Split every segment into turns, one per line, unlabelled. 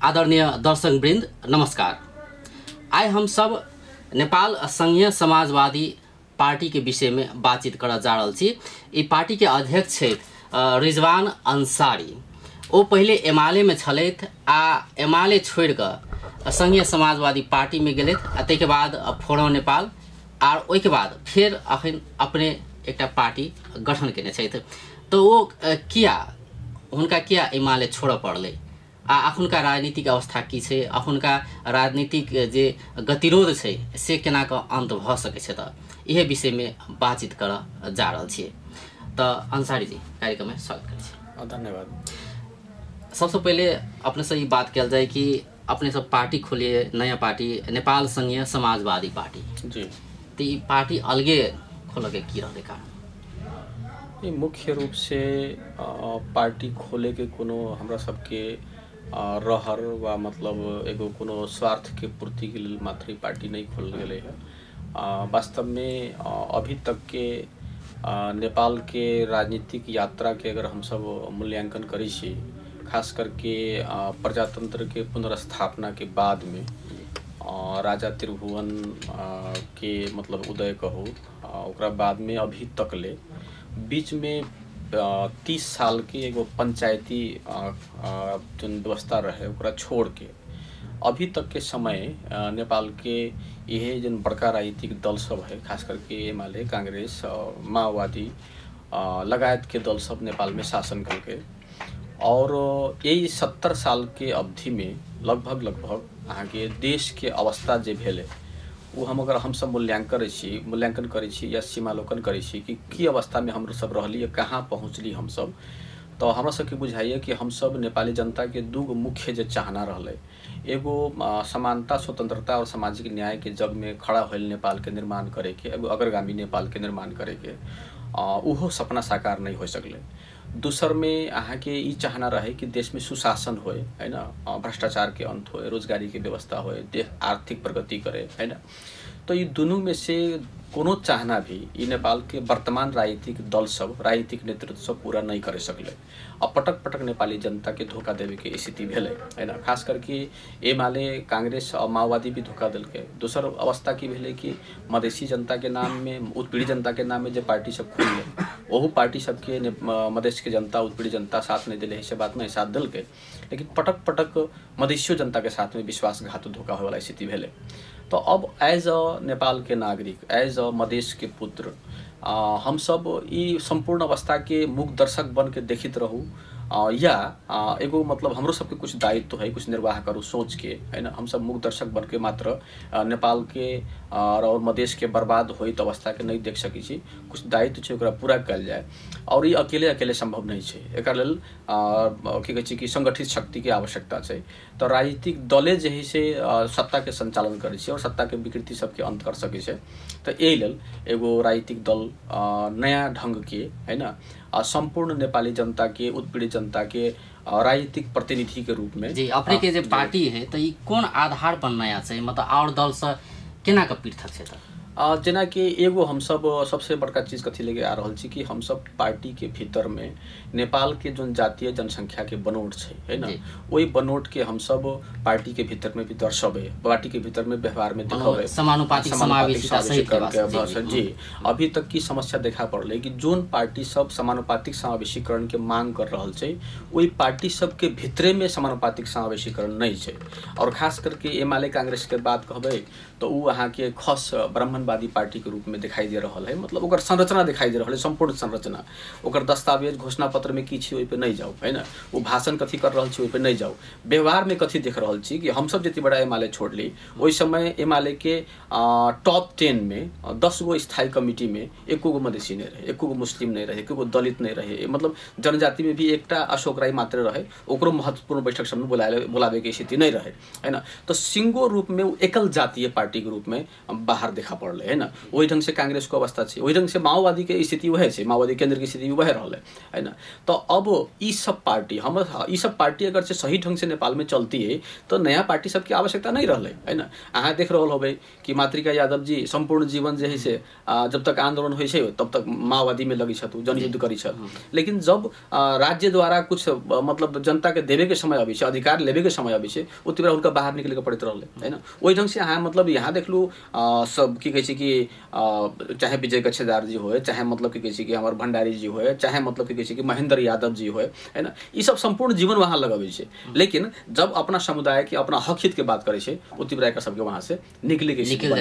आदरणीय दर्शकवृन्द नमस्कार। आज हम सब नेपाल संघीय समाजवादी पार्टी के विषय में बातचीत कर जा रहा छी। ई पार्टी के अध्यक्ष छे रिजवान अंसारी। वो पहले एमाले में छलैथ आ एमाले छोड़ कर संघीय समाजवादी पार्टी में गेलैथ आ तै के बाद फोरम नेपाल और ओइ के बाद फिर अखन अपने एक पार्टी गठन केने छथि। तो वो किया उनका किया एमाले छोड़ पड़ले आ अखुनका राजनीतिक अवस्था की छे, अखुनका राजनीतिक जे गतिरोध छे से केना के अंत भ सके छे, त यह विषय में बातचीत कर जा रहल छिए। तो अंसारी जी कार्यक्रम में स्वागत करै छी।
धन्यवाद।
सबसे पहले अपने से ये बात कल जाए कि अपने सब पार्टी खोलिए, नया पार्टी नेपाल संघीय समाजवादी पार्टी
जी।
तो ये पार्टी अलगे खोल के की रहले कारण?
ये मुख्य रूप से पार्टी खोले के कोनो हमरा सबके रहर वा मतलब एगो कोनो स्वार्थ के पूर्ति के लिए मात्र पार्टी नहीं खोल गए है। वास्तव में अभी तक के नेपाल के राजनीतिक यात्रा के अगर हम सब मूल्यांकन करी छी, खास करके प्रजातंत्र के पुनर्स्थापना के बाद में राजा त्रिभुवन के मतलब उदय कहो, ओकरा बाद में अभी तक ले बीच में 30 साल के एगो पंचायती जो व्यवस्था रहे ओकरा छोड़ के अभी तक के समय नेपाल के यह जो बड़का राजनीतिक दल सब है, खास करके एमाले, कांग्रेस, माओवादी लगायत के दल सब नेपाल में शासन करके और यही 70 साल के अवधि में लगभग आगे देश के अवस्था जे भेले वो हम अगर हम सब मूल्यांकन करै छी या सीमालोकन करै छी कि की अवस्था में हम सब रहली, कहाँ पहुँचली हम सब, तो हमरा सबके बुझाइए कि हम सब नेपाली जनता के दूगो मुख्य जो चाहना रहले, एगो समानता, स्वतंत्रता और सामाजिक न्याय के जग में खड़ा होल नेपाल के निर्माण करे के, एगो अग्रगामी नेपाल के निर्माण करे के, उहो सपना साकार नहीं हो सकले। दूसर में अहाँ के ई चाहना रहे कि देश में सुशासन होए, है ना, भ्रष्टाचार के अंत होए, रोजगारी के व्यवस्था होए, देश आर्थिक प्रगति करे, है ना। तो ये दोनों में से कोनो चाहना भी ई नेपाल के वर्तमान राजनीतिक दल सब, राजनीतिक नेतृत्व सब पूरा नहीं करे सकले। अब पटक नेपाली जनता के धोखा देवे के स्थिति भेले, है ना। खास करके एमाले, कांग्रेस और माओवादी भी धोखा दिल के। दूसर अवस्था की भेले कि मधेसी जनता के नाम में, उत्पीड़ित जनता के नाम में जो पार्टी सब खुल वहू पार्टी सबके मधेश के जनता, उत्पीड़ित जनता साथ नहीं दिले, ऐसे बात नहीं साथ दिल के, लेकिन पटक मधेसियो जनता के साथ में विश्वासघात धोखा होने वाला स्थिति भेले। तो अब एज अ नेपाल के नागरिक, एज अ मधेश के पुत्र, हम सब ई संपूर्ण अवस्था के मूक दर्शक बन के देखित रहू या एगो मतलब हमरो सबके कुछ दायित्व है, कुछ निर्वाह करू सोच के, है ना। हम सब मूक दर्शक बन के मात्र नेपाल के और मधेश के बर्बाद होइत अवस्था के नहीं देख सकी छी। कुछ दायित्व छै ओकरा पूरा कल जाए और ये अकेले संभव नहीं छै। एक लेल की कहै छै कि संगठित शक्ति के आवश्यकता छै। तो राजनीतिक दले जे है से सत्ता के संचालन करे छै और सत्ता के विकृति सबके अंत कर सके छै। तो यही लेल एगो राजनीतिक दल नया ढंग के, है ना, संपूर्ण नेपाली जनता के, उत्पीड़ित जनता के राजनीतिक प्रतिनिधि के रूप में
जी अपने के जे पार्टी है तो ये कौन आधार पर नया चाहिए, मतलब और दल से केना के पृथक छै?
जेना कि एगो हम सब सबसे बड़का चीज कथी लेके आ रहल छी कि हम सब पार्टी के भीतर में नेपाल के जो जातीय जनसंख्या के बनोट छै, है ना, वही बनोट के हम सब पार्टी के भीतर में भी दर्शावे, पार्टी के भीतर में व्यवहार में दिखावे,
समानुपातिक समावेशिता सहित
करके जी। अभी तक की समस्या देखा पड़ले कि जोन पार्टी सब समानुपातिक समावेशीकरण के मांग कर रहल छै, वही पार्टी सब के भीतरे में समानुपातिक समावेशीकरण नहीं छै। और खास करके एमाले, कांग्रेस के बात कहबे तो वो अहाँ के खस ब्राह्मणवादी पार्टी के रूप में दिखाई दे रहा है, मतलब ओकर संरचना दिखाई दे रहा है, संपूर्ण संरचना, ओकर दस्तावेज, घोषणा पत्र में की छी ओइ पे नहीं जाओ, है ना। वो भाषण कथी कर रहल छी ओइ पे नहीं जाओ, व्यवहार में कथी देख रहल छी कि हम सब जति बड़ा एमाले छोड़ली, ओइ समय एमाले के टॉप 10 में 10 गो स्थायी कमिटी में एको गो मधेसी नहीं रहे, एको गो मुस्लिम नहीं रहे, एको गो दलित नहीं रहे, मतलब जनजाति में भी एकटा अशोक राय मात्र रहे, ओकरो महत्वपूर्ण बैठक सब में बुलावे के स्थिति नहीं रहे, है ना। तो सिंगो रूप में एकल जातीय पार्टी के रूप में बाहर देखा पड़ रहले है ना, वही ढंग से कांग्रेस को अवस्था छै, वही ढंग से माओवादी के स्थिति वह छै, माओवादी केंद्र की स्थिति वह रहले है ना। तो अब ई सब पार्टी अगर से सही ढंग से नेपाल में चलती है तो नया पार्टी सबकी आवश्यकता नहीं रहले है ना। अहाँ देख रहल होबे कि मातृका यादव जी संपूर्ण जीवन जे है से जब तक आंदोलन होइ छै तब तक माओवादी में लगी छथु, जनयुद्ध करी छथु, लेकिन जब राज्य द्वारा कुछ मतलब जनता के देवे के समय अभी छै, अधिकार लेवे के समय अभी छै, उति बेर उनका बाहर निकले के पड़त रहले है ना। वही ढंग से अहाँ मतलब यहाँ देखलू सब की कहै छै कि चाहे विजय कच्छेदार जी होए, चाहे मतलब की कहै छै कि हमर भंडारी जी होए, चाहे मतलब की कहै छै कि महेंद्र यादव जी होए है ना, ई सब संपूर्ण जीवन वहाँ लगाबै छै, लेकिन जब अपना समुदाय के अपना हक हित के बात करे छै उति बेर सबके वहाँ से निकले के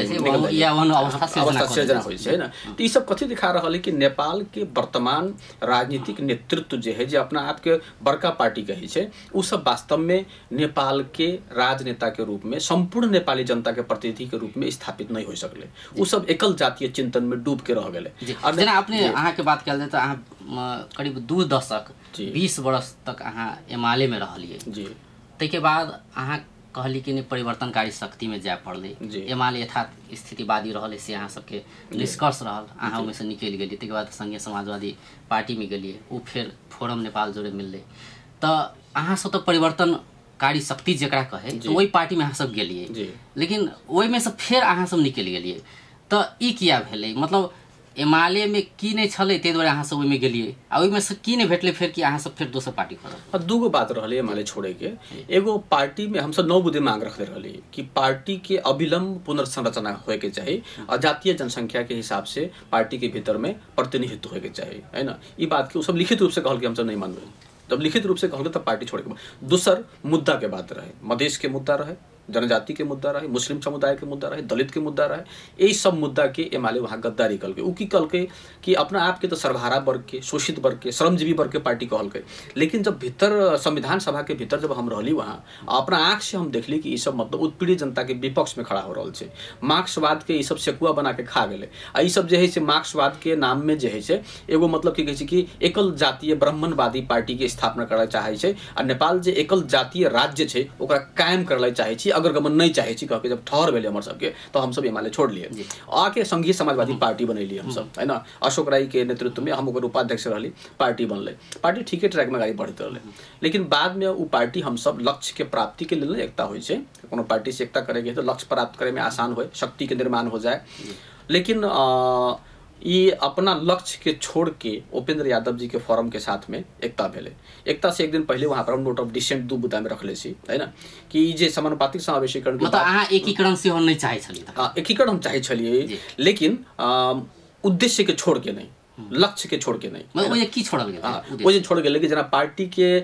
अवस्था सृजना होइ छै है ना। तो ई सब कथी दिखा रहल है कि नेपाल के वर्तमान राजनीतिक नेतृत्व जे है, जे अपना आप के बड़का पार्टी कहै छै, उ सब वास्तव में नेपाल के राजनेता के रूप में संपूर्ण नेपाली जनता के प्रतिनिधि के रूप में स्थापित नहीं हो सकले। उ सब एकल जातीय चिंतन में डूब के रह गेले।
जेना अपने अहाँ के बात कल जाए तो अहाँ करीब 2 दशक 20 वर्ष तक अहाँ एमाले में रहलिए
जी,
तै बाद अहाँ कहली कि परिवर्तनकारी शक्ति में जाए पड़ले, एमाले यथार्थ स्थितिवादी रहले से अहाँ सबके निष्कर्ष रहल, अहाँ ओहिमे से निकलि गेलिए, तै बाद संघीय समाजवादी पार्टी में गेलिए, उ फिर फोरम नेपाल जोड़े मिलले, तो अहाँ सब तो परिवर्तनकारी शक्ति जकरा कहे तो वही पार्टी में अहाँ सब गेलिए, लेकिन ओहि में से फिर अहाँ सब निकलि गेलिए, तो ई किया भेलै? मतलब एमाले में की नहीं छले ते द्वारा अहाँ सब ओहि में गेलिए, आ ओहि में से की नहीं भेटले फिर कि अहाँ सब फिर दोसर पार्टी खोलब?
दूगो बात रहले एमाले छोड़े के। एगो पार्टी में हम सब 9 बुद्धि मांग रखते रहले कि पार्टी के अविलंब पुनर्संरचना होए के चाहिए, और जातीय जनसंख्या के हिसाब से पार्टी के भीतर में प्रतिनिधित्व होए के चाहिए है ना। ई बात के सब लिखित रूप से कहल के हम सब नहीं मानबे, जब लिखित रूप से कहल तब पार्टी छोड़े के। दूसर मुद्दा के बात रहे, मधेश के मुद्दा रहे, जनजाति के मुद्दा रहे, मुस्लिम समुदाय के मुद्दा रहे, दलित के मुद्दा रहे, यही सब मुद्दा के एमाले वहाँ गद्दारी कल के, उ की कल के कि अपना आप के तो सर्वहारा वर्ग के, शोषित वर्ग के, श्रमजीवी वर्ग के पार्टी कहल के। लेकिन जब भीतर संविधान सभा के भीतर जब हम रहली वहाँ, अपना आँख से हम देखली कि ये सब मतलब उत्पीड़ित जनता के विपक्ष में खड़ा हो रहा है, मार्क्सवाद के ये सब सेकुआ बना के खा गए। आ ये सब जो है से मार्क्सवाद के नाम में जो है से एगो मतलब की कहै छै कि एकल जातीय ब्राह्मणवादी पार्टी के स्थापना करना चाहे छै, आ नेपाल जे एकल जातीय राज्य छै ओकरा कायम करले चाहे छी, अगर गमन नहीं चाहे छी कह के जब ठहर भेले हमर सबके, तो हम सब एमाले छोड़ लिए, आके संघीय समाजवादी पार्टी बनैली हम सब है ना। अशोक राय के नेतृत्व में हम ओकर उपाध्यक्ष रहली, पार्टी बनले, पार्टी ठीके ट्रैक में आगे बढ़ते रहले। लेकिन बाद में वो पार्टी हम सब लक्ष्य के प्राप्ति के लिए एकता होइ छै, कोनो पार्टी से एकता करेंगे तो लक्ष्य प्राप्त करे में आसान हो, शक्ति के निर्माण हो जाए। लेकिन ये अपना लक्ष्य के छोड़ के उपेंद्र यादव जी के फोरम के साथ में एकता भेले। एकता से एक दिन पहले वहाँ पर हम नोट ऑफ डिसेंट 2 बुदा में रखले छी है ना, कि जे समानुपातिक समावेशीकरण के
मतलब अहाँ एकीकरण से हम नहीं चाहे छलिए।
हां, एकीकरण हम चाहे छलिए, लेकिन उद्देश्य के छोड़ के नहीं, लक्ष्य के छोड़ के नहीं।
मतलब वो की छोड़ल गेल?
वो जे छोड़ गेल कि जना पार्टी के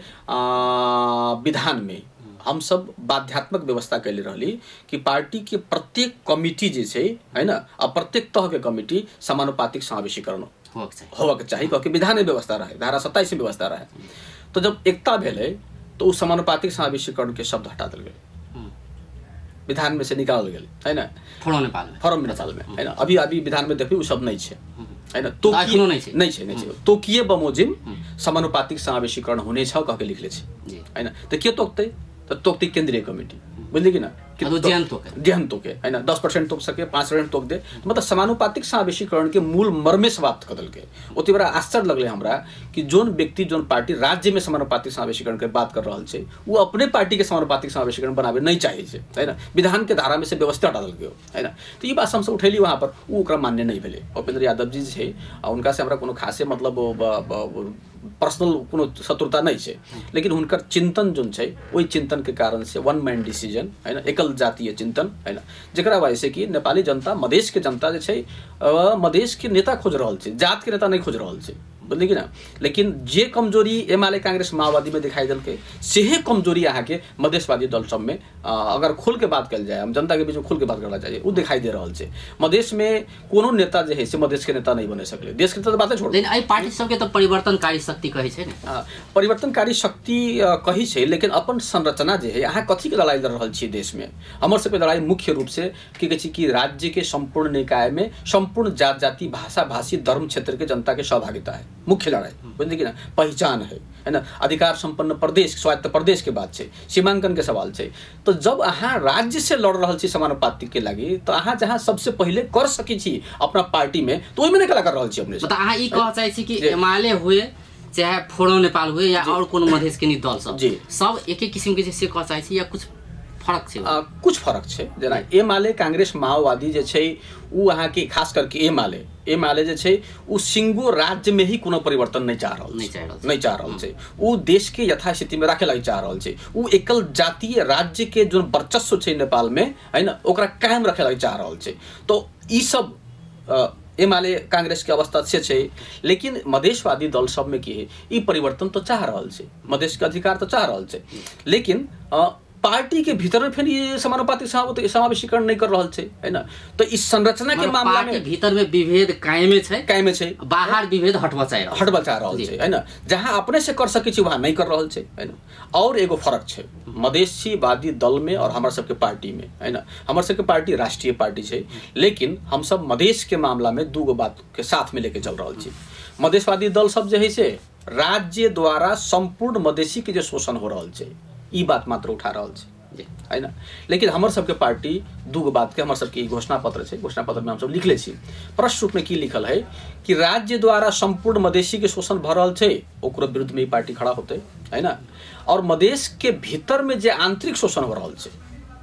विधान में हम सब बाध्यात्मक व्यवस्था कैले रहली कि पार्टी के प्रत्येक कमिटी जे छै है ना, आ प्रत्येक तह के कमिटी समानुपातिक समावेशीकरण होबाक चाहिए कह के विधान में व्यवस्था रहे, धारा 27 में व्यवस्था रहे। तो जब एकता भेले तो उस समानुपातिक समावेशीकरण के शब्द हटा देल गेल, विधान में से निकाल गेल है ना,
फोरम नेपाल में
है ना। अभी विधान में देखिए वो सब नहीं छै है ना, तो नहीं छै तो किए बमोजिम समानुपातिक समावेशीकरण होने छ कह के लिखले छै है ना। तो के तोकते तो तोकती केंद्रीय कमेटी, बुझली कि ना, गहन तोके है ना, 10% तोक सके, 5% तोक दे, मतलब समानुपातिक समावेशीकरण के मूल मर्मे समाप्त कर के। ओते बड़ा आश्चर्य लगले हमरा कि जोन व्यक्ति जोन पार्टी राज्य में समानुपातिक समावेशीकरण के बात कर रहल छै, वो अपने पार्टी के समानुपातिक समावेशीकरण बनावे नहीं चाहे छै है ना, विधान के धारा में से व्यवस्था हटा देल गयो है ना। तो ये बात हम सब उठेली वहाँ पर, वो ओकरा मान्य नहीं भेले। उपेंद्र यादव जी छै, उनका से हमरा कोनो खासे मतलब पर्सनल कोनो शत्रुता नहीं छै, लेकिन हुनकर चिंतन जोन छै वही चिंतन के कारण से वन मैन डिसीजन है ना, एकल जातीय चिंतन है ना, जकरा वजह से कि नेपाली जनता, मधेश के जनता जे छै मधेश के नेता खोज रहल छै, जात के नेता नहीं खोज रहल छै, बुझलिए कि ना। लेकिन जे कमजोरी एमाले कांग्रेस माओवादी में दिखाई दल के, सेहे कमजोरी यहाँ के मधेशवादी दल सब में अगर खुल के बात कल जाए, हम जनता के बीच में खुल के बात करना चाहिए, वो दिखाई दे रहल छै। मधेश में कोनो नेता जे है से मधेश के नेता नहीं बने सकले, देश के नेता तो बातें छोड़।
लेकिन आई पार्टी सबके तो परिवर्तनकारी शक्ति कहे छै ने,
परिवर्तनकारी शक्ति कही छै, लेकिन अपन संरचना जे है यहाँ कथी के लड़ाई लड़ रहल छियै देश में। हमर सबके लड़ाई मुख्य रूप से की कहै छै कि राज्य के संपूर्ण निकाय में संपूर्ण जात जाति भाषा भाषी धर्म क्षेत्र के जनता के सहभागिता है। मुख्य लड़ाई बुझलिए कि ना पहचान है ना अधिकार संपन्न प्रदेश स्वायत्त प्रदेश के बात है सीमांकन के सवाल है। तो जब अहाँ राज्य से लड़ रहा समानुपाती के लगी तो अहाँ जहाँ सबसे पहले कर सकी छी अपना पार्टी में तो वही में नहीं कर रहा अपने
मतलब अहाँ ई कह चाहे छी कि एमाले हुए चाहे फोड़ो नेपाल हुए या और कोनो मधेश के दल सब एक एक किसिम के से कह चाहे छी या कुछ फरक छै?
कुछ फरक छै। जेना एमाले कांग्रेस माओवादी जे छै उ अहाँ के खास करके एमाले जे छै उ सिंगो राज्य में ही कोनो परिवर्तन नहीं चाह रहल छै। उ देश के यथास्थिति में राखे लागि चाह रहल छै। उ एकल जातीय राज्य के जो वर्चस्व छै नेपाल में है ना ओकरा कायम रखे लागि चाह रहल छै। तो ई सब एमाले कांग्रेस के अवस्था से छै। लेकिन मधेशवादी दल सब में की है ई परिवर्तन तो चाह रहल छै, मधेश के अधिकार तो चाह रहल छै। लेकिन पार्टी के भीतर में फिर ये समानुपातिक समावेशीकरण नहीं कर रहा है ना। तो इस संरचना के मामला में
भीतर में विभेद कायमे छै, बाहर विभेद हटवा चाह रहा है ना। जहां अपने से कर सके छी वहां नहीं कर रहा है ना। और एगो फर्क है मधेशीवादी दल में और हमारे सबके पार्टी में है ना। हमारे सबके पार्टी राष्ट्रीय पार्टी है लेकिन हम सब मधेश के मामला में दूगो बात के साथ में लेके चल रहा है। मधेशवादी दल सब जो है से राज्य द्वारा संपूर्ण मधेशी के जो शोषण हो रहा है ई बात मात्र उठा रहा है ना। लेकिन हमारे सबके पार्टी दूगो बात के हमारे सबके घोषणा पत्र है, घोषणा पत्र में हम सब लिखले छी। प्रश्न रूप में की लिखल है कि राज्य द्वारा संपूर्ण मधेशी के शोषण भ रहल छै ओकरो विरुद्ध में पार्टी खड़ा होते है ना। और मधेश के भीतर में जो आंतरिक शोषण हो रहल छै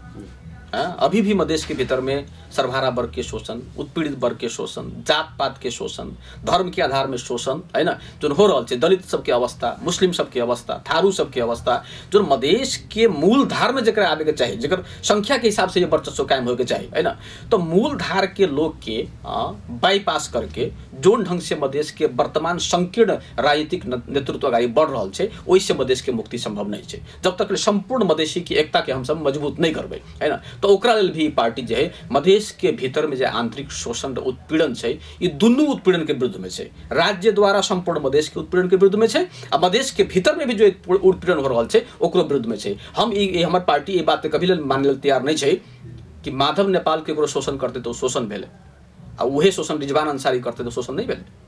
अभी भी मधेश के भीतर में सर्वहारा वर्ग के शोषण, उत्पीड़ित वर्ग के शोषण, जात पात के शोषण, धर्म के आधार में शोषण है ना जो हो रहा है। दलित सबके अवस्था, मुस्लिम सबके अवस्था, थारू सबके अवस्था जो मधेश के मूल धार में जरा आवे के चाहिए, जकर संख्या के हिसाब से ये वर्चस्व कायम होके चाहिए है ना। तो मूल धार के लोग के बाईपास करके जोन ढंग से मधेश के वर्तमान संकीर्ण राजनीतिक नेतृत्व अगाडि बढ़ रहा है वैसे मधेश के मुक्ति संभव नहीं है जब तक संपूर्ण मधेशी की एकता के हम सब मजबूत नहीं करबे है ना। तो ओकरा लेल भी पार्टी जो है मधेश के भीतर में जो आंतरिक शोषण और उत्पीड़न है ये दुनू उत्पीड़न के विरुद्ध में है। राज्य द्वारा संपूर्ण मधेश के उत्पीड़न के विरुद्ध में है और मधेश के भीतर में भी जो उत्पीड़न हो रहा है ओकरो विरुद्ध में है। हम हमार पार्टी ये बात कभी माने तैयार नहीं है कि माधव नेपाल के शोषण करते तो शोषण भेले और वही शोषण रिजवान अंसारी करते तो शोषण नहीं भेले।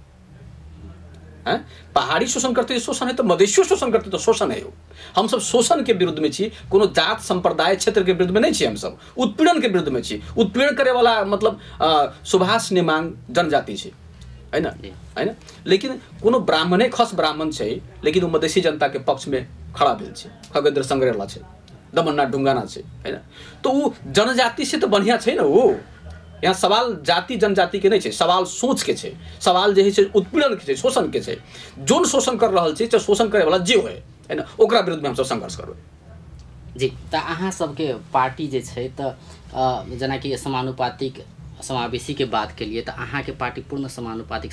पहाड़ी शोषण करते शोषण है तो मधेशियों शोषण करते तो शोषण है। हम सब शोषण के विरुद्ध में छी, कोनो जात संप्रदाय क्षेत्र के विरुद्ध में नहीं छी, हम सब उत्पीड़न के विरुद्ध में छी। उत्पीड़न करे वाला मतलब सुभाष नेमांग जनजाति छी है ना। लेकिन कोनो ब्राह्मणे खस ब्राह्मण छै लेकिन वो मधेशी जनता के पक्ष में खड़ा भेल छै, खगेन्द्र संग्रेला छै, दमननाथ ढुंगाना छै है ना। तो वो जनजाति से तो बढ़िया छै ना। वो यहाँ सवाल जाति जनजाति के नहीं है, सवाल सोच के है, सवाल जो है उत्पीड़न के है, शोषण के है। जोन शोषण कर रहा है चाहे शोषण करे वाला जे है ना ओकरा विरुद्ध में हम सब संघर्ष करबे जी। तो अहाँ सबके पार्टी जे है तो जना कि समानुपातिक समावेशी के बात के लिए तो अहाँ के पार्टी पूर्ण समानुपातिक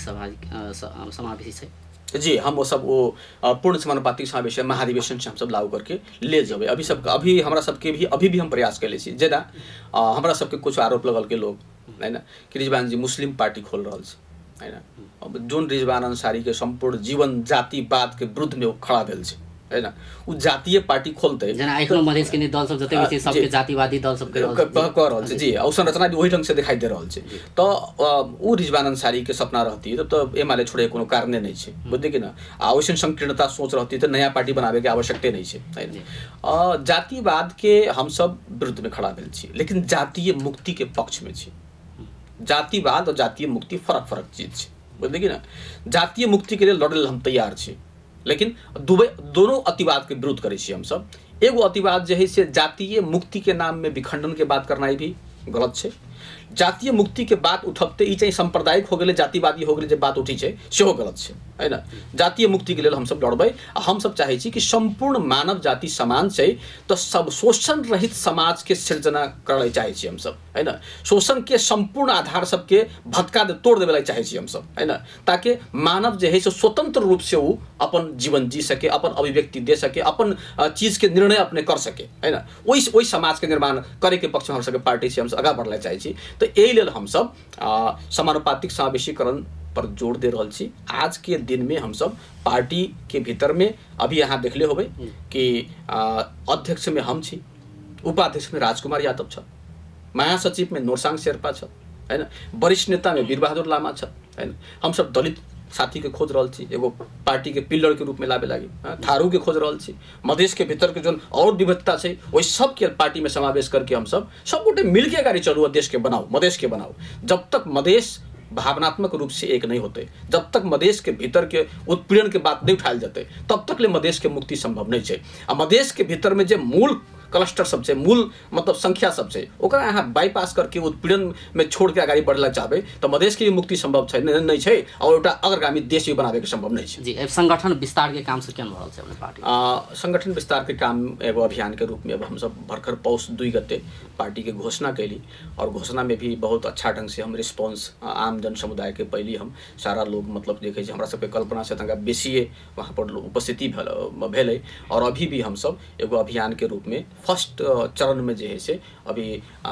समावेशी है
जी। हम वो सब वो पूर्ण समानुपातिक समावेशी महाधिवेशन से हम सब लागू करके ले जाबे। अभी हमारा सबके भी अभी भी हम प्रयास कर सी जेना हमारा सबके कुछ आरोप लगल के लोग है ना कि रिजवान जी मुस्लिम पार्टी खोल रहा है ना। अब जोन रिजवान अंसारी के संपूर्ण जीवन जातिवाद के विरुद्ध में वो खड़ा भेल है ना उ जातीय पार्टी खोलते
जना एखनो मधेश के दल सब जते भी सबके जातिवादी दल सब
कह रहल छै जी। और संरचना भी वही ढंग से दिखाई दे रहल छै। तो उ रिजवान अंसारी के सपना रहती तब तो एमाले छोड़े कोनो कारण नहीं छै बुझलिए कि ना। आवश्यक संकीर्णता सोच रहती तो नया पार्टी बनावे के आवश्यकता नहीं छै है ना। जातिवाद के हम सब विरुद्ध में खड़ा भेल छी लेकिन जातीय मुक्ति के पक्ष में छी। जातिवाद और जातीय मुक्ति फरक चीज छै बुझलिए कि ना। जातीय मुक्ति के लिए लड़े हम तैयार छी लेकिन दोनों अतिवाद के विरोध करे छी हम सब। एगो अतिवाद जो है से जातीय मुक्ति के नाम में विखंडन के बात करना भी गलत है। जातीय मुक्ति के बात उठबते ई चाहे सांप्रदायिक हो गए जातिवादी हो गए जब बात उठी है सेहो गलत है ना। जातीय मुक्ति के लिए हम सब लड़बे। हम सब चाहे छी कि संपूर्ण मानव जाति समान है तो सब शोषण रहित समाज के सृजना करे चाहे छी हम सब है ना। शोषण के संपूर्ण आधार सबके भटका दे तोड़ देवे चाहे छी हम सब है ना ताकि मानव जो है स्वतंत्र रूप से वो अपन जीवन जी सके, अपन अभिव्यक्ति दे सके, अपन चीज के निर्णय अपने कर सके है ना। वही समाज के निर्माण करे के पक्ष में हम सबके पार्टी से हम सब आगा बढ़ला चाहे छी। तो यही लेल हम सब समानुपातिक समावेशीकरण पर जोर दे रहल छी। आज के दिन में हम सब पार्टी के भीतर में अभी यहाँ देखले होबे कि अध्यक्ष में हम छी, उपाध्यक्ष में राजकुमार यादव छ, महासचिव में नोरसाङ शेर्पा छ है ना, वरिष्ठ नेता में वीरबहादुर लामा छ है ना। हम सब दलित साथी के खोज रहल छी, एगो पार्टी के पिलर के रूप में लाबे लागी, थारू के खोज रहल छी, मधेश के भीतर के जो और विविधता है वही सब के पार्टी में समावेश करके हम सब गोटे मिलके अगाडि चलू और देश के बनाओ, मधेश के बनाओ। जब तक मधेश भावनात्मक रूप से एक नहीं होते, जब तक मधेश के भीतर के उत्पीड़न के बात नहीं उठायल जाते, तब तक ले मधेश के मुक्ति संभव नहीं है। आ मधेश के भीतर में जो मूल क्लस्टर सब से, मूल मतलब संख्या सब से, ओकरा यहाँ बाईपास करके उत्पीड़न में छोड़ के आगे बढ़ला चाहबे तो मधेश के मुक्ति संभव नहीं है और एउटा अग्रगामी देश भी बनावे के संभव नहीं है।
जी, संगठन विस्तार के काम से क्या भरल है अपने पार्टी?
संगठन विस्तार के काम एगो अभियान के रूप में अब हम सब भरकर पौष 2 गते पार्टी के घोषणा कैली और घोषणा में भी बहुत अच्छा ढंग से हम रिस्पॉन्स आम जन समुदाय के पहली हम सारा लोग मतलब देखे हमरा सबके कल्पना से तंगा बेसिए वहाँ पर उपस्थिति भेल और अभी भी हम सब एगो अभियान के रूप में फर्स्ट चरण में जो है से अभी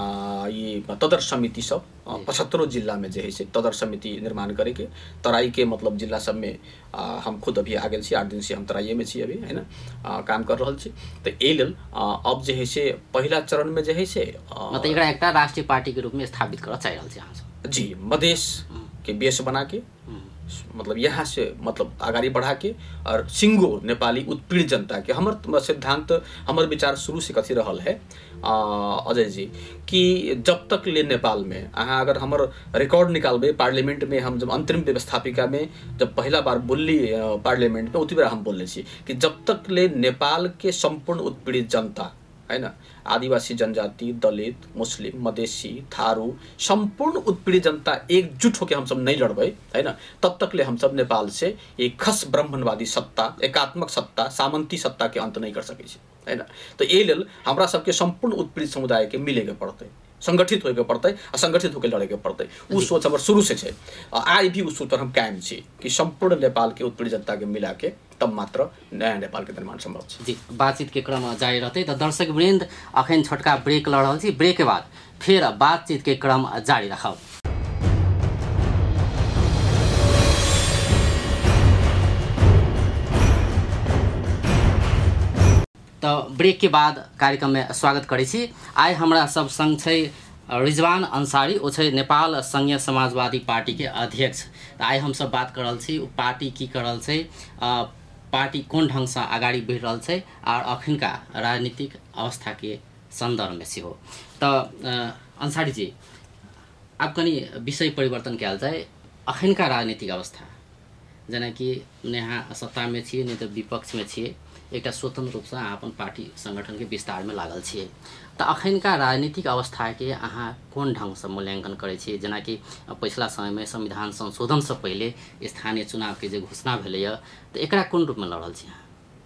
ये तदर समिति सब 75 जिला में जो है से तदर समिति निर्माण करे के तराई के मतलब जिला सब में हम खुद अभी आ गए 8 दिन से हम तराइए में छी अभी है ना काम कर रहा छी। तो ए लेल अब जो है से पहला चरण में जो है से
मतलब एकरा एकटा राष्ट्रीय पार्टी के रूप में स्थापित कर चाह रहल छी अहाँ सब।
जी, मधेश के बेस बना के मतलब यहाँ से मतलब आगाड़ी बढ़ा के और सिंगो नेपाली उत्पीड़ित जनता के हमर सिद्धांत हमर विचार शुरू से कथी रहल है अजय जी कि जब तक ले नेपाल में अहाँ अगर हमर रिकॉर्ड निकालबे पार्लियामेंट में हम जब अंतरिम व्यवस्थापिका में जब पहला बार बोली पार्लियामेंट में उतनी बार हम बोलने छी कि जब तक ले नेपाल के संपूर्ण उत्पीड़ित जनता है ना, आदिवासी जनजाति, दलित, मुस्लिम, मधेसी, थारू संपूर्ण उत्पीड़ित जनता एकजुट होकर हम सब नहीं लड़बे है ना, तब तक ले हम सब नेपाल से एक खस ब्राह्मणवादी सत्ता, एकात्मक सत्ता, सामंती सत्ता के अंत नहीं कर सके है ना। तो ये लेल हमरा सबके संपूर्ण उत्पीड़ित समुदाय के मिले के पड़ते, संगठित होके पड़ते, असंगठित होकर लड़े के पड़ते। उ सोच हमारे शुरू से है, आज भी उस सोच पर हम कायम छी कि संपूर्ण नेपाल के उत्पीड़ित जनता के मिला के तब मात्र नया नेपाल के निर्माण संभव है।
जी, बातचीत के क्रम जारी रहते तो दर्शक वृंद अखन छोटका ब्रेक ल रहल छी, ब्रेक के बाद फिर बातचीत के क्रम जारी रखब। तो ब्रेक के बाद कार्यक्रम में स्वागत करै छी। आइ हमरा सब संग छै रिजवान अंसारी, ओ छै नेपाल संघीय समाजवादी पार्टी के अध्यक्ष। आइ हम सब बात कर रहल छी पार्टी की कर रहल छै, पार्टी कोन ढंग से आगाड़ी बढ़ रहल छै और अखन का राजनीतिक अवस्था के संदर्भ में सेहो। तो अंसारी जी, आप कनी विषय परिवर्तन कयल जाए, अखन का राजनीतिक अवस्था जेना कि यहाँ सत्ता में छियै नहीं तो विपक्ष में छियै, एक स्वतंत्र रूप से अपन पार्टी संगठन के विस्तार में लागल छियै, तो अखन का राजनीतिक अवस्था के अहाँ कोन ढंग से मूल्यांकन करै छियै? जेना कि पिछला समय में संविधान संशोधन से पहले स्थानीय चुनाव के जो घोषणा भेलैया, तो एकरा कोन रूप में लड़ रहल छियै?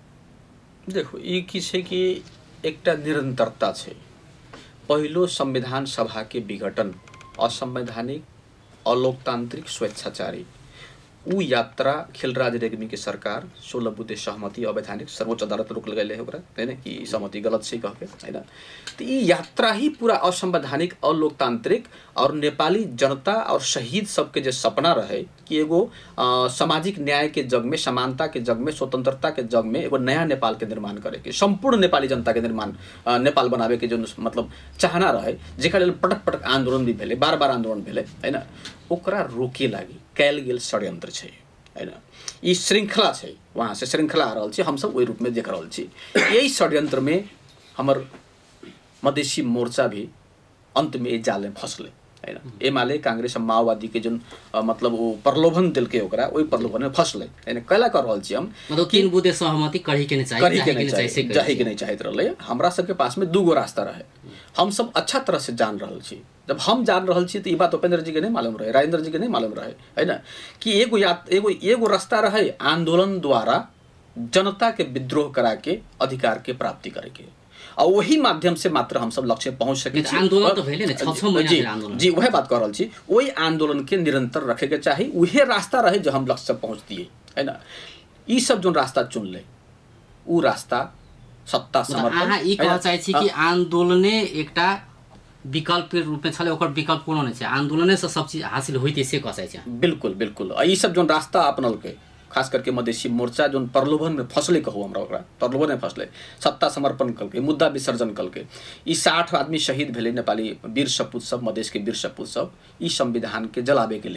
देखो ई की छै कि एकटा निरंतरता छै। पहिलो संविधान सभा के विघटन असंवैधानिक, अलोकतांत्रिक, स्वेच्छाचारी उ यात्रा खिलराज रेग्मी के सरकार 16 बुद्धे सहमति अवैधानिक सर्वोच्च अदालत रोक लगेले ओकरा है ना कि सहमति गलत छै कह के है ना। तो ये यात्रा ही पूरा असंवैधानिक, अलोकतांत्रिक और नेपाली जनता और शहीद सबके जो सपना रहे कि एगो सामाजिक न्याय के जग में, समानता के जग में, स्वतंत्रता के जग में एगो नया नेपाल के निर्माण करे के, संपूर्ण नेपाली जनता के निर्माण नेपाल बनावे के जो मतलब चाहना रहे, जेकरा लेल पटक पटक आंदोलन भी भेले, बार बार आंदोलन भेले है ना, ओकरा रोके लागी कैल गेल षड्यंत्र छै है ना। ई श्रृंखला छै, वहाँ से श्रृंखला आ रहल छै, हम सब ओहि रूप में देख रहल छी। यही षड्यंत्र में हमर मधेसी मोर्चा भी अंत में जाल में फंसले है ना। एमाले, कांग्रेस, माओवादी के जो मतलब वो प्रलोभन दिल के ओकरा ओहि प्रलोभन में फंसले है ना। कैला कर रहल छी हम
मतलब 3 बुद्धे सहमति करी के नहीं चाहिए,
जाही के नहीं चाहत रहले। हमरा सबके पास में 2 गो रास्ता रहे, हम सब अच्छा तरह से जान रहल छी। जब हम जान रहल छी तो ये बात उपेंद्र जी के नहीं मालूम रहे, राजेंद्र जी के नहीं मालूम रहे है ना कि एगो रास्ता रहे आंदोलन द्वारा जनता के विद्रोह करा के अधिकार के प्राप्ति करे के, और वही माध्यम से मात्र हम सब लक्ष्य पहुंच सके।
आंदोलन तो भेले ने 6 महीना आंदोलन,
जी वह बात कर रहल छी। वही आंदोलन के निरंतर रखे के चाहिए, वही रास्ता रहे जो हम लक्ष्य पहुंच दिए है ना। ई सब जो रास्ता चुन ले उ रास्ता सत्ता समर्थन।
अहाँ ई कहऽ चाहै छी कि आंदोलने एकटा विकल्प के रूप में छले, ओकर विकल्प कोनो नहीं छै, आंदोलने से सब चीज हासिल होइते से कहऽ चाहै छी?
बिल्कुल बिल्कुल। ई सब जो रास्ता अपनल के खास करके मधेसी मोर्चा जो प्रलोभन में फंसले कहू हमरा ओकरा प्रलोभन में फंसले, सत्ता समर्पण कल के, मुद्दा विसर्जन कल के, ई 60 आदमी शहीद भेले नेपाली वीर सपूत सब, मधेश के वीर सपूत सब, ई संविधान के जलाबे के लेल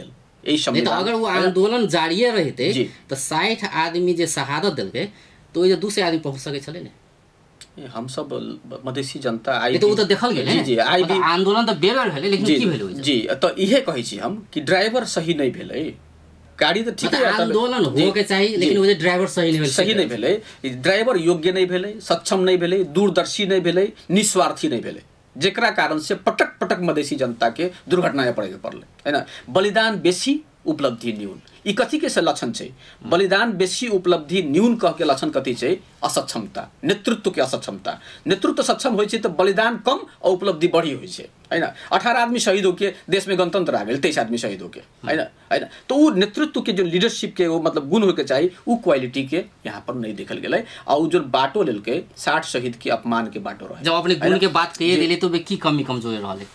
यही संविधान।
अगर वो आंदोलन जारिये रहते तो 60 आदमी जे शहादत दिलके तो ये 200 आदमी पहुंच सके छले ने।
हम सब मधेसी जनता आई
तो वो तो देखल गेल
जी आई भी
आंदोलन तो बेगर भेले लेकिन की भेलै
जी तो इहे कहै छी हम कि ड्राइवर सही नहीं भेलै। गाड़ी तो ठीक है
आंदोलन हो के चाहिए लेकिन वो ड्राइवर सही नहीं
भेलै। ड्राइवर योग्य नहीं भेलै, सक्षम नहीं भेलै, दूरदर्शी नहीं भेलै, निस्वार्थी नहीं भेलै, जेकरा कारण से पटक पटक मधेसी जनता के दुर्घटना पड़े के पड़ले है ना। बलिदान बेसी उपलब्धि न्यून, ई कथी के से लक्षण छै? बलिदान बेसी उपलब्धि न्यून कह के लक्षण कथी छै? असक्षमता, नेतृत्व के असक्षमता। नेतृत्व सक्षम होइ छै तो बलिदान कम और उपलब्धि बढ़ी होइ छै है ना। 18 आदमी शहीद होके देश में गणतंत्र आ गेल, 23 आदमी शहीद होके है ना। तो वो नेतृत्व के जो लीडरशिप के वो मतलब गुण होके चाहिए वो क्वालिटी के यहाँ पर नहीं देखल गेलै। और जो बाटो लेलकै 60 शहीद के अपमान के बाटो रहे।
जब अपने गुण के बात कहिए देले तो की कमी कमजोरी रहले?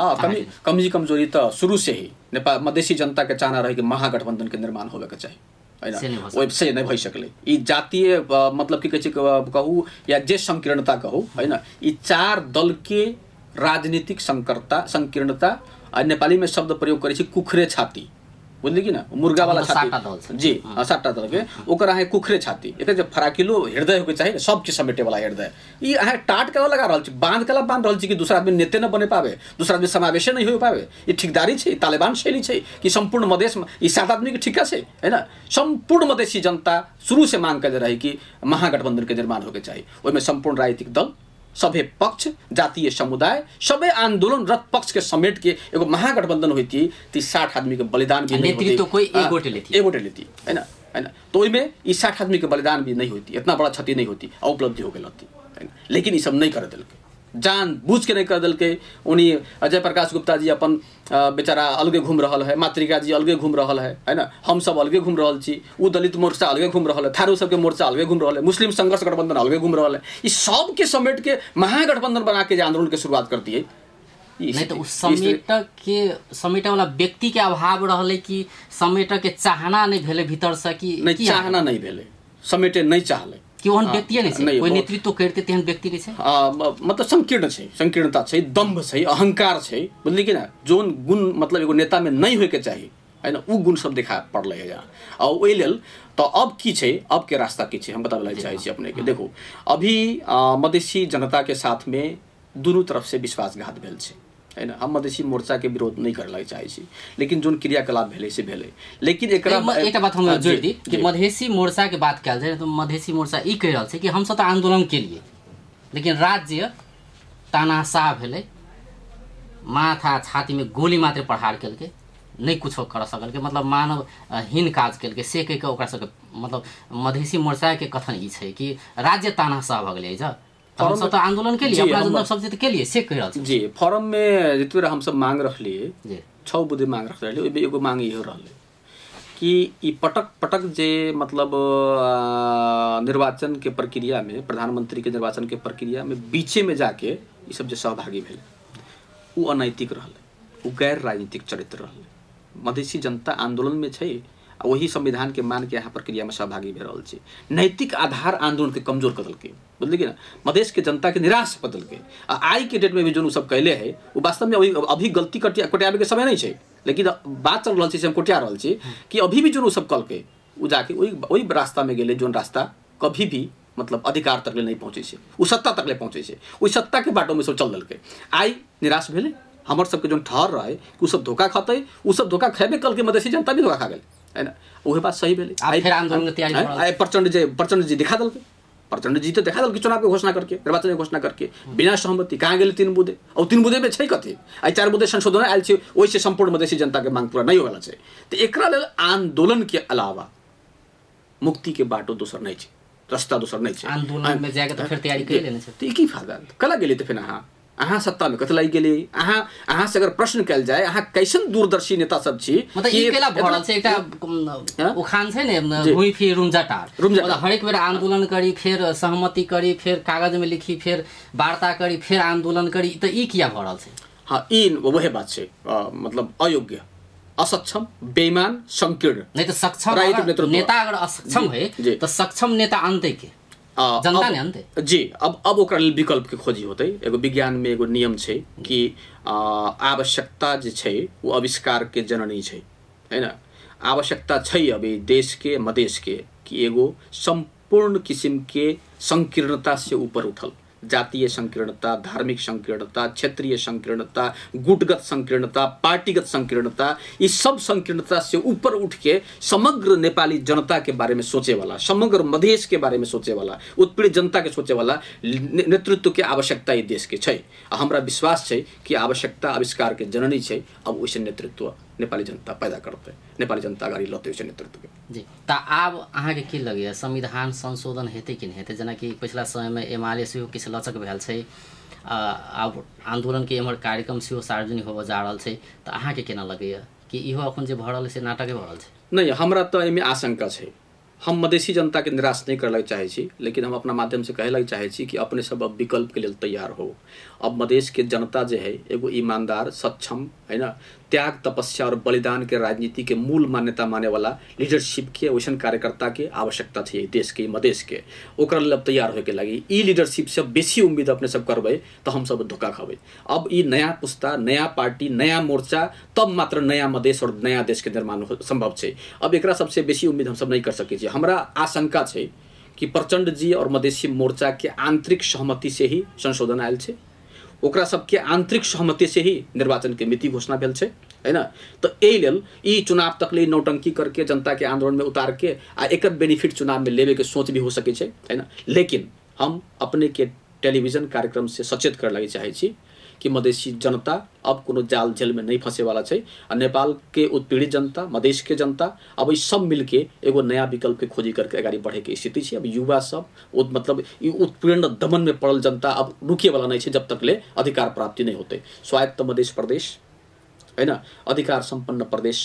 कमी कमजोरी तो शुरू से ही नेपाल मधेसी जनता के चाहना रहे कि महागठबंधन के निर्माण होवे के चाहिए है ना। वैसे नहीं भई सकले। ई जातीय मतलब की कहै छै कहू या जे संकीर्णता कहू है ना, ई 4 दल के राजनीतिक संकीर्णता नेपाली में शब्द प्रयोग करे छै कुखरे छाती, बुझलिए कि ना, मुर्गा वाला छाती जी 7टा दल के ओकर अहाँ कुखरे छाती। एक जे फराकिलो हृदय होके चाहिए सबके समेटे वाला हृदय। ई अहाँ टाट के लगा रहल छी, बांध के बांध रहल छी कि दूसरा आदमी नेते न बने पावे, दूसरा आदमी समावेश नहीं हो पावे। ई ठिकदारी छै, तालिबान शैली छै कि संपूर्ण मधेश में ई 7 आदमी के ठिका छै है ना। संपूर्ण मधेसी जनता शुरू से मांग कर रही कि महागठबंधन के निर्माण होके चाहिए। ओइमे संपूर्ण राजनीतिक दल, सभे पक्ष, जातीय समुदाय, सबै आंदोलनरत पक्ष के समेट के एगो महागठबंधन होती ती 60 आदमी के बलिदान भी नहीं होती।
तो कोई एक गोटे लेती
है ना। तो ओइमे ई 60 आदमी के बलिदान भी नहीं होती, इतना बड़ा क्षति नहीं होती, उपलब्धि हो गेल होती है ना। लेकिन ई सब नहीं कर दिलके, जान बूझ के नहीं कर दिलके। उन्हीं अजय प्रकाश गुप्ता जी अपन बेचारा अलगे घूम रहल है, मातृका जी अलगे घूम रहल है ना, हम सब अलगे घूम रहल छी, वो दलित मोर्चा अलगे घूम रहल है, थारू सबके मोर्चा अलगे घूम रहल है, मुस्लिम संघर्ष गठबंधन अलगे घूम रहल है। इस सब के समेट के महागठबंधन बना के आंदोलन के शुरुआत करती है।
नहीं तो उस समेट वाला व्यक्ति के अभाव रहले कि समेट के चाहना नहीं भेले भीतर से कि
नहीं चाहना नहीं भेले, समेटे नहीं चाहले
कि ओहन व्यक्ति नहीं कोई नेतृत्व करते तेहन व्यक्ति नहीं छै।
मतलब संकीर्ण छै, संकीर्णता छै, दम्भ छै, अहंकार छै, बुझलिए कि ना। जोन गुण मतलब एगो नेता में नहीं होके चाहिए है ना, उ गुण सब देखा पड़ले है यहाँ। और ओहि लेल तो अब की छै, अब के रास्ता की छै हम बताबै चाहे छी अपने के। देखो अभी मधेसी जनता के साथ में दोनों तरफ से विश्वासघात भेल छै है ना। हम मधेसी मोर्चा के विरोध नहीं करले चाहे छी, लेकिन जोन क्रियाकलाप भेले से भेले। लेकिन एकरा
एक बात हम जोड़ दी कि मधेसी मोर्चा के बात कल जाए तो मधेसी मोर्चा ई कह रहल छै कि हम सब तो आंदोलन के लिए, लेकिन राज्य तानाशाह भेले, माथा छाती में गोली मात्र प्रहार केलके, नहीं कुछ कर सकल के, मतलब मानव हीन काज केलके से कह के ओकरा सबके मतलब मधेसी मोर्चा के कथन ई छै कि राज्य तानाशाह भ गेलै। ज हम सब तो आंदोलन के लिए अपना जनता सब के लिए से कह रहल
जी। फॉरम में जितबे हम सब मांग रखलिए 6 बुद्धि मांग रखले, ओइमे एगो मांग इहो रहले कि ई पटक पटक जे मतलब निर्वाचन के प्रक्रिया में, प्रधानमंत्री के निर्वाचन के प्रक्रिया में बीचे में जाके ई सब जे सहभागी भेल उ अनैतिक रहले, उ गैर राजनीतिक चरित्र रहले। मधेसी जनता आंदोलन में छै, वही संविधान के मान के यहाँ प्रक्रिया में सहभागी भे रहल छै। नैतिक आधार आंदोलन के कमजोर कर देलकै, बुझलिए ना, मधेश के जनता के निराश कर देलकै। आई के डेट में भी जो सब कैले है वो वास्तव में अभी गलती कोटियाबे के समय नहीं छै, लेकिन बात चल रहा है हम कोटिया रहा है कि अभी भी जो सब कलके वो जाके वही रास्ता में गेले जोन रास्ता कभी भी मतलब अधिकार तक नहीं पहुँचे से, वो सत्ता तक पहुँचे से, वही सत्ता के बाटो में सब चल दिलकै। आई निराश भेले, हमर सबके जो ठहर रहा है वो सब धोखा खाते, वो सब धोखा खेबे कल के मधेसी जनता भी धोखा खा गए है ना। वही बात सही भेले।
फिर आंदोलन के तैयारी
प्रचंड जी दिखा दिलकै, प्रचंड जी तो देखा दिल चुनाव के घोषणा करके, निर्वाचन के घोषणा करके बिना सहमति कहाँ गेले 3 बुदे, और 3 बुदे में छै कथी, आई 4 बुदे संशोधन आयल छै, ओइसे संपूर्ण मधेसी जनता के मांग पूरा नहीं होगा छै। तो एकरा लेल आंदोलन के अलावा मुक्ति के बाटो दोसर नहीं छै, रास्ता दोसर नहीं छै।
आंदोलन में जाके तो फिर तैयारी कर लेने छै,
तो की फायदा कला गेले तो फिर अहाँ सत्ता में कथी लागि गेली। अहाँ से अगर प्रश्न कल जाए अहाँ कैसन दूरदर्शी नेता सब छी,
मतलब ई केला भरल छै एकटा उखान छै ने घुई फिर रुमजाटार, मतलब हरेक बेर आंदोलन करी, फिर सहमति करी, फिर कागज में लिखी, फिर वार्ता करी, फिर आंदोलन करी, तो ई किया भरल छै।
हाँ ई वही बात छै, मतलब अयोग्य, असक्षम, बेईमान, संकीर्ण।
नहीं तो सक्षम नेता अगर असक्षम है तो सक्षम नेता आनते के जनता ने अंते
जी। अब ओकरा विकल्प के खोजी होते। एगो विज्ञान में एगो नियम छै कि आवश्यकता जे छै वो आविष्कार के जननी छै है ना। आवश्यकता छै अभी देश के मधेश के कि एगो संपूर्ण किसिम के संकीर्णता से ऊपर उठल, जातीय संकीर्णता, धार्मिक संकीर्णता, क्षेत्रीय संकीर्णता, गुटगत संकीर्णता, पार्टीगत संकीर्णता, ये सब संकीर्णता से ऊपर उठ के समग्र नेपाली जनता के बारे में सोचे वाला, समग्र मधेश के बारे में सोचे वाला, उत्पीड़ित जनता के सोचे वाला नेतृत्व के आवश्यकता ये देश के छै। हमरा विश्वास छै कि आवश्यकता आविष्कार के जननी छै। अब वैसे नेतृत्व नेपाली जनता पैदा करते, नेपाली जनता अगाडि लते वैसे नेतृत्व के
जी। त आब अहाँके की लगैया संविधान संशोधन हेतै कि नहीं हेतै? जेना कि पिछला समय में एमाले सेहो किछु लचक भेल छै, आब आंदोलन के एम्हर कार्यक्रम सेहो सार्वजनिक होबऽ जा रहल छै, त अहाँके केना लगैया कि इहो अखन जे भऽ रहल छै नाटके भऽ रहल छै?
नहीं, हमरा तो एहिमे आशंका छै। हम मधेसी जनता के निराश नहीं करल चाहे छी, लेकिन हम अपना माध्यम से कहल चाहे छी कि अपने सब अब विकल्प के लिए तैयार हो। अब मधेश के जनता जो है एगो ईमानदार, सक्षम, है ना, त्याग, तपस्या और बलिदान के राजनीति के मूल मान्यता माने वाला लीडरशिप के वैसन कार्यकर्ता के आवश्यकता है देश के, मधेश के। ओकरा लेल अब तैयार होके लगी। ई लीडरशिप से बेसी उम्मीद अपने सब करबे तो हम सब धोखा खाबे। अब ई नया पुस्ता, नया पार्टी, नया मोर्चा, तब मात्र नया मधेश और नया देश के निर्माण संभव है। अब एकरा सबसे बेसी उम्मीद हम सब नहीं कर सके। हमरा आशंका है कि प्रचंड जी और मधेसी मोर्चा के आंतरिक सहमति से ही संशोधन आयल है, ओकरा सबके आंतरिक सहमति से ही निर्वाचन के मिति घोषणा भेल छै, है ना। तो एहि लेल ई चुनाव तक ले नौटंकी करके जनता के आंदोलन में उतार के आ एकर बेनिफिट चुनाव में लेवे के सोच भी हो सके छै, है ना। लेकिन हम अपने के टेलीविजन कार्यक्रम से सचेत कर लगे चाहे छी कि मधेसी जनता अब कोनो जाल जेल में नहीं फंसे वाला है। और नेपाल के उत्पीड़ित जनता, मधेश के जनता अब ये सब मिलके एगो नया विकल्प के खोजी करके आगे बढ़े के स्थिति है। अब युवा सब मतलब उत्पीड़न दमन में पड़ल जनता अब रुके वाला नहीं है जब तक ले अधिकार प्राप्ति नहीं होते। स्वायत्त मधेश प्रदेश, है ना, अधिकार संपन्न प्रदेश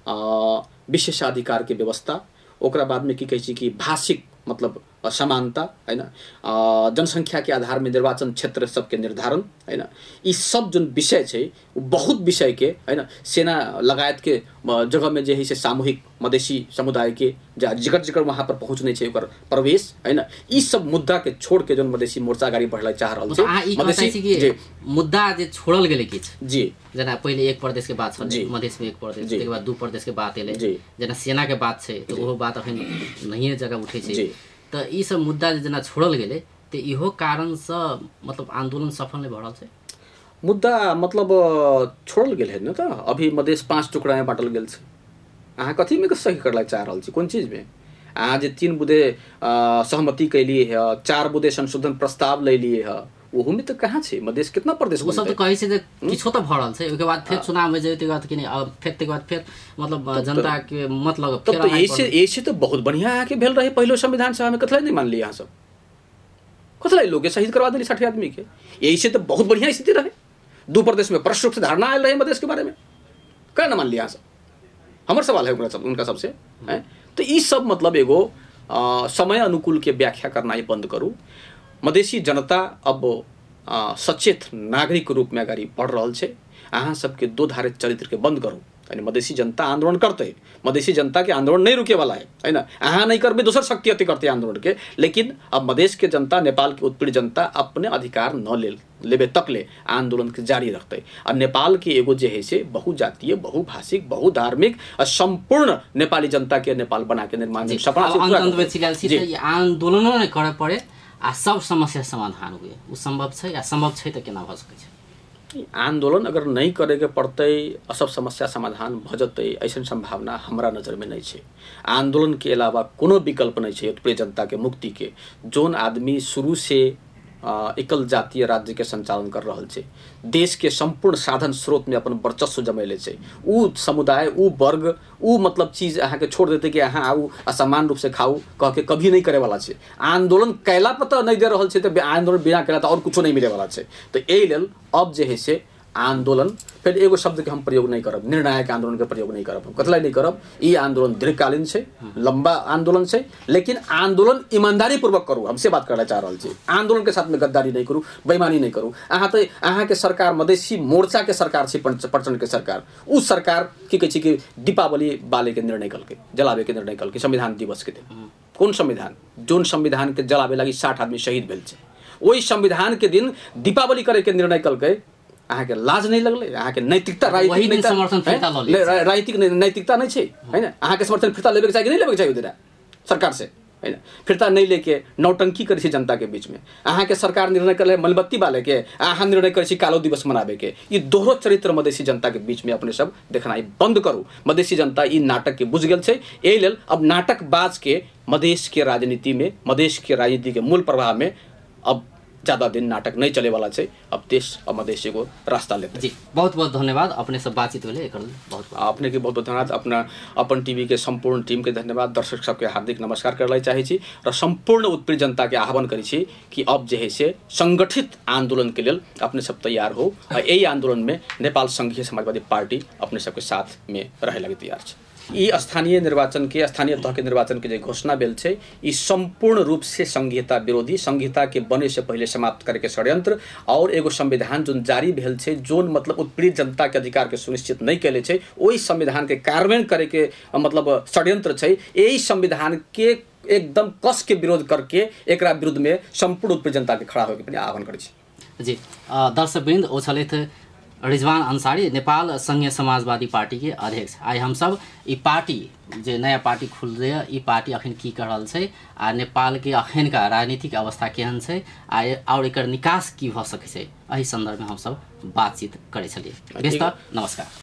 सब, विशेषाधिकार के व्यवस्था, ओकरा बाद में की कहे छी कि भाषिक मतलब समानता, है ना, जनसंख्या के आधार में निर्वाचन क्षेत्र सबके निर्धारण, है ना, ये सब जो विषय है बहुत विषय के, है ना, सेना लगायत के जगह में जे है से सामूहिक मधेसी समुदाय के जिगर जिगर वहाँ पर पहुँचने छै ओकर प्रवेश, है ना, ये सब मुद्दा के छोड़ के जो मधेसी मोर्चा अगाडि बढ़ला चाह रहल छै।
मधेसी मुद्दा जे छोड़ल गेलै किछ
जी,
जेना पहिले एक प्रदेश के बात छलै, मधेश में एक प्रदेश, के बाद दू प्रदेश के बात एलै, जेना सेना के बात छै तो ओहो बात अखन नहिये जगह उठै छै। तो ई सब मुद्दा जेना छोड़ल गेलै तो इहो कारण से मतलब आंदोलन सफल नहीं भऽ रहल छै।
मुद्दा मतलब छोड़ल गेल है न, तो अभी मधेश 5 टुकड़ा में बांटल गेल छै। अहाँ कथी में सही करला चाह रहल छी? कोन चीज में? अहाँ जे 3 बुधे सहमति कैलिए है, 4 बुधे संशोधन प्रस्ताव ले लिए है, ओहू में तो कहाँ छै? मधेश कितना प्रदेश
वो सब तो कहै छै जे किछो तो भऽ रहल छै, ओके बाद फिर चुनाव में जेतै बाद कि नहीं, फिर तक बाद फिर मतलब जनता के मतलब
तब तो ऐसे तो बहुत बढ़िया आके भेल रहे। पहले संविधान सभा में कथला नहीं मान लिया, यहाँ सब कथला लोग शहीद करवा दिली 60 आदमी के, यही से तो बहुत बढ़िया स्थिति रहे। 2 प्रदेश में प्रश्न रूप से धारणा आयल रहे मधेश के बारे में, क्या न मान लिया सब? हमारा सवाल है उनका सबसे है। तो ये सब मतलब एगो समय अनुकूल के व्याख्या करना ही बंद करूँ। मधेसी जनता अब सचेत नागरिक रूप में अगाडि बढ़ रहल छै। अहाँ सबके 2 धारित चरित्र के बंद करू। यानी मधेसी जनता आंदोलन करते, मधेसी जनता के आंदोलन नहीं रुके वाला है ना। अहाँ नहीं करबे दोसर शक्ति अति करते आंदोलन के, लेकिन अब मधेश के जनता, नेपाल के उत्पीड़ित जनता अपने अधिकार न लेबे तक ले आंदोलन के जारी रखते। और नेपाल के एगो जे है से बहुजातीय, बहुभाषिक, बहुधार्मिक और संपूर्ण नेपाली जनता के नेपाल बना के निर्माण सपना
आंदोलन नहीं करे पड़े आ सब समस्या समाधान हुए, वो संभव है या संभव है तो केना भ सकै छै?
आंदोलन अगर नहीं करे के पड़ते सब समस्या समाधान भ जते, ऐसा संभावना हमारा नजर में नहीं है। आंदोलन के अलावा कोनो विकल्प नहीं है उत्पीड़ित जनता के मुक्ति के। जोन आदमी शुरू से एकल जातीय राज्य के संचालन कर रहल छै, देश के संपूर्ण साधन स्रोत में अपन वर्चस्व जमैले छै, उ समुदाय, उ वर्ग, उ मतलब चीज अहाँ के छोड़ देते कि अहाँ आउ असमान रूप से खाऊ कह के कभी नहीं करे वाला छै। आंदोलन कैला पर तो नहीं दे रहल छै, तो आंदोलन बिना कैला तो और कुछो नहीं मिले वाला छै। तो एहि लेल अब जे है से आंदोलन, फिर एगो शब्द के हम प्रयोग नहीं करब, निर्णायक आंदोलन के प्रयोग नहीं करब, कतला नहीं करब। ई आंदोलन दीर्घकालीन छै, लंबा आंदोलन छै, लेकिन आंदोलन ईमानदारी पूर्वक करू। हमसे बात करना चाह रहा छी, आंदोलन के साथ में गद्दारी नहीं करू, बेईमानी नहीं करू। अहाँ के सरकार मधेसी मोर्चा के सरकार छै, प्रचंड के सरकार, उस सरकार की कहै छै कि दीपावली बाले के निर्णय कल के, जलावे के निर्णय कल के, संविधान दिवस के दिन। कौन संविधान? जोन संविधान के जलावे लगी 60 आदमी शहीद भेल छै, वही संविधान के दिन दीपावली करे के निर्णय कल के। अहाँ के लाज नहीं लगले, अहाँ के नैतिकता
राजनीतिक समर्थन फिर्ता ल ले,
राजनीतिक नैतिकता नहीं छै हैन। अहाँ के समर्थन फिर्ता लेबे के चाहिए कि नहीं लेबे के चाहिए उधर सरकार से हैन। फिर्ता नहीं लेके नौटंकी करे छी जनता के बीच में। अहाँ के सरकार निर्णय करले मोमबत्ती बाले के, अहाँ निर्णय करे छी कालो दिवस मनाबे के। ये दोहरो चरित्र मधेसी जनता के बीच में अपने सब देखनाई बंद करू। मधेसी जनता ई नाटक के बुझ गेल छै। एहि लेल अब नाटक बाज के मधेश के राजनीति में, मधेश के राजनीति के मूल प्रवाह में अब ज्यादा दिन नाटक नहीं चले वाला है। अब देश और मधेश को रास्ता लेते
जी। बहुत बहुत धन्यवाद अपने सब बातचीत होले एकर बहुत
अपने के बहुत बहुत धन्यवाद। अपना अपन टीवी के संपूर्ण टीम के धन्यवाद। दर्शक सबके हार्दिक नमस्कार करले चाहे छी और संपूर्ण उत्पीड़ित जनता के आह्वान करी छी कि अब जे है से संगठित आंदोलन के लिए अपने सब तैयार हो और यही आंदोलन में नेपाल संघीय समाजवादी पार्टी अपने सबके साथ में रहे लगे तैयार है। ई स्थानीय निर्वाचन के, स्थानीय तह के निर्वाचन के जो घोषणा भेल छै, ई संपूर्ण रूप से संघीयता विरोधी, संघीयता के बने से पहले समाप्त करे के षड्यंत्र और एगो संविधान जो जारी भेल छै, जो मतलब उत्पीड़ित जनता के अधिकार के सुनिश्चित नहीं कैले छै, वही संविधान के कार्यान्वयन करे के मतलब षड्यंत्र छै। यही संविधान के एकदम कस के विरोध करके एक विरुद्ध में संपूर्ण उत्पीड़ित जनता के खड़ा होकर आह्वान करे छै।
जी दर्शकवृन्द, ओ छलैथ रिजवान अंसारी, नेपाल संघीय समाजवादी पार्टी के अध्यक्ष। आई हम सब ई पार्टी जे नया पार्टी खुल रही है, ई पार्टी अखन की कर रहल छै आ नेपाल के अखन का राजनीतिक अवस्था केहन छै और एकर निकास की भ सकै छै, एहि संदर्भ में हम सब बातचीत करे छलिए। बेस्ता नमस्कार।